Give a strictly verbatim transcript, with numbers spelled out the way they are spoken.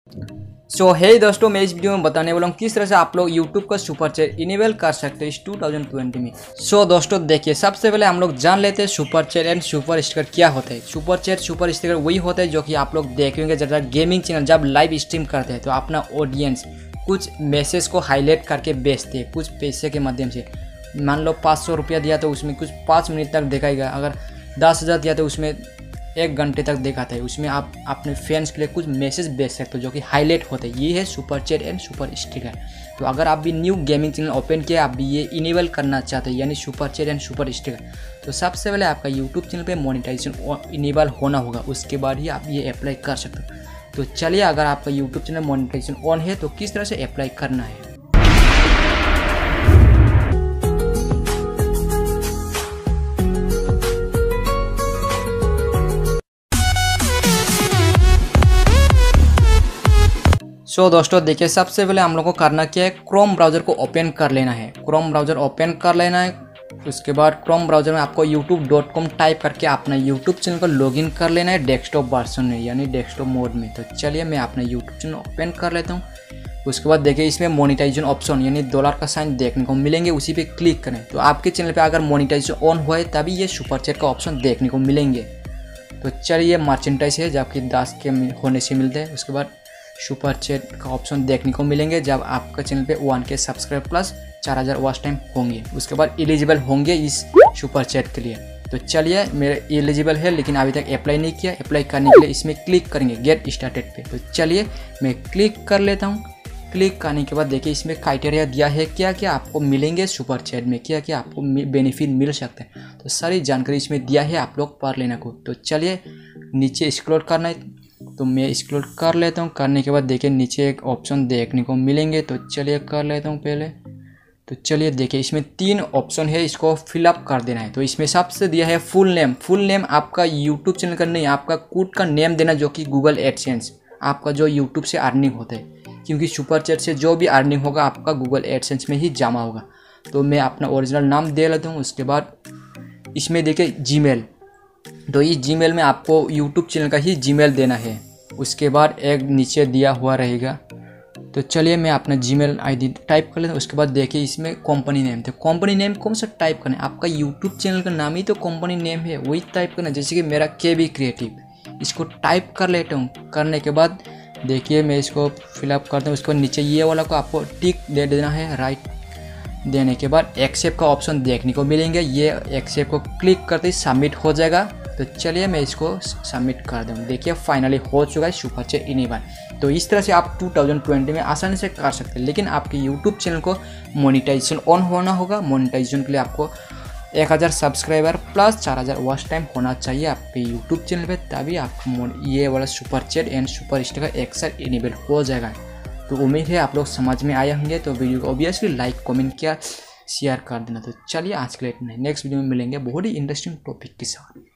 सो so, हे दोस्तों, मैं इस वीडियो में बताने वाला हूँ किस तरह से आप लोग यूट्यूब का सुपर चैट इनेबल कर सकते हैं इस टू थाउजेंड ट्वेंटी में। सो so, दोस्तों देखिए, सबसे पहले हम लोग जान लेते हैं super chat and super sticker क्या होता है। सुपर चैट सुपर स्टिकर वही होता है जो कि आप लोग देखेंगे जब गेमिंग चैनल जब लाइव स्ट्रीम करते हैं तो अपना ऑडियंस कुछ मैसेज को हाईलाइट करके बेचते हैं कुछ पैसे के माध्यम से। मान लो पाँच सौ रुपया दिया तो उसमें कुछ पाँच मिनट तक दिखाएगा, अगर दस हज़ार दिया तो उसमें एक घंटे तक दिखाता है। उसमें आप अपने फैंस के लिए कुछ मैसेज भेज सकते हो जो कि हाईलाइट होते हैं। ये है super chat and super sticker. तो अगर आप भी न्यू गेमिंग चैनल ओपन किया, आप भी ये इनेबल करना चाहते हैं यानी super chat and super sticker, तो सबसे पहले आपका यूट्यूब चैनल पे मोनेटाइजेशन इनेबल होना होगा, उसके बाद ही आप ये अप्लाई कर सकते हो। तो चलिए, अगर आपका यूट्यूब चैनल मोनेटाइजेशन ऑन है तो किस तरह से अप्लाई करना है। सो so, दोस्तों देखिए, सबसे पहले हम लोग को करना क्या है, क्रोम ब्राउज़र को ओपन कर लेना है। क्रोम ब्राउज़र ओपन कर लेना है। उसके बाद क्रोम ब्राउज़र में आपको यूट्यूब डॉट कॉम टाइप करके अपना यूट्यूब चैनल को लॉगिन कर लेना है डेस्कटॉप वर्जन में यानी डेस्कटॉप मोड में। तो चलिए, मैं अपना यूट्यूब चैनल ओपन कर लेता हूँ। उसके बाद देखिए, इसमें मोनेटाइजेशन ऑप्शन यानी डॉलर का साइन देखने को मिलेंगे, उसी पे क्लिक करें। तो आपके चैनल पर अगर मोनेटाइजेशन ऑन हुआ है तभी ये सुपर चैट का ऑप्शन देखने को मिलेंगे। तो चलिए, मर्चेंटाइज है जबकि दस के होने से मिलते हैं। उसके बाद सुपर चैट का ऑप्शन देखने को मिलेंगे जब आपका चैनल पे वन के सब्सक्राइब प्लस चार हज़ार वॉच टाइम होंगे। उसके बाद एलिजिबल होंगे इस सुपर चैट के लिए। तो चलिए, मेरे एलिजिबल है लेकिन अभी तक अप्लाई नहीं किया। अप्लाई करने के लिए इसमें क्लिक करेंगे गेट स्टार्टेड पे। तो चलिए, मैं क्लिक कर लेता हूँ। क्लिक करने के बाद देखिए, इसमें क्राइटेरिया दिया है क्या क्या आपको मिलेंगे सुपर चैट में, क्या क्या आपको बेनिफिट मिल सकते हैं। तो सारी जानकारी इसमें दिया है, आप लोग पढ़ लेना को। तो चलिए, नीचे स्क्रॉल करना है तो मैं स्क्रॉल कर लेता हूँ। करने के बाद देखिए, नीचे एक ऑप्शन देखने को मिलेंगे। तो चलिए कर लेता हूँ पहले। तो चलिए देखिए, इसमें तीन ऑप्शन है, इसको फिलअप कर देना है। तो इसमें सबसे दिया है फुल नेम। फुल नेम आपका यूट्यूब चैनल का नहीं, आपका खुद का नेम देना जो कि गूगल एडसेंस आपका जो यूट्यूब से अर्निंग होता है, क्योंकि सुपर चैट से जो भी अर्निंग होगा आपका गूगल एडसेंस में ही जमा होगा। तो मैं अपना ओरिजिनल नाम दे लेता हूँ। उसके बाद इसमें देखिए जीमेल, तो इस जीमेल में आपको यूट्यूब चैनल का ही जीमेल देना है। उसके बाद एक नीचे दिया हुआ रहेगा। तो चलिए, मैं अपना जीमेल आईडी टाइप कर लेता हूँ। उसके बाद देखिए, इसमें कंपनी नेम, तो कंपनी नेम कौन सा टाइप करना है, आपका यूट्यूब चैनल का नाम ही तो कंपनी नेम है, वही टाइप करना है। जैसे कि मेरा के बी क्रिएटिव, इसको टाइप कर लेता हूँ। करने के बाद देखिए, मैं इसको फिलअप करता हूँ। उसके बाद नीचे ये वाला को आपको टिक दे देना है। राइट देने के बाद एक्सेप्ट का ऑप्शन देखने को मिलेंगे। ये एक्सेप्ट को क्लिक करते ही सबमिट हो जाएगा। तो चलिए, मैं इसको सबमिट कर दूँ। देखिए, फाइनली हो चुका है सुपर चैट इनेबल। तो इस तरह से आप टू थाउजेंड ट्वेंटी में आसानी से कर सकते हैं, लेकिन आपके यूट्यूब चैनल को मोनेटाइजेशन ऑन होना होगा। मोनेटाइजेशन के लिए आपको एक हज़ार सब्सक्राइबर प्लस चार हज़ार वॉच टाइम होना चाहिए आपके यूट्यूब चैनल पे, तभी आपको ये वाला super chat and super sticker एक साथ इनेबल हो जाएगा। तो उम्मीद है आप लोग समझ में आए होंगे। तो वीडियो को ऑब्वियसली लाइक कमेंट किया शेयर कर देना। तो चलिए, आज के लिए इतना ही। नेक्स्ट वीडियो में मिलेंगे बहुत ही इंटरेस्टिंग टॉपिक के साथ।